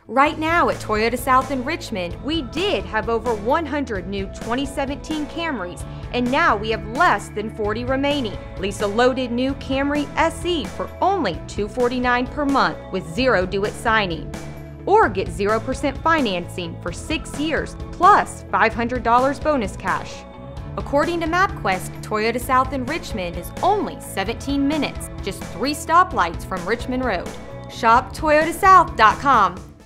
Right now at Toyota South in Richmond, we did have over 100 new 2017 Camrys, and now we have less than 40 remaining. Lease a loaded new Camry SE for only $249 per month with zero due at signing. Or get 0% financing for 6 years plus $500 bonus cash. According to MapQuest, Toyota South in Richmond is only 17 minutes, just 3 stoplights from Richmond Road. Shop ToyotaSouth.com.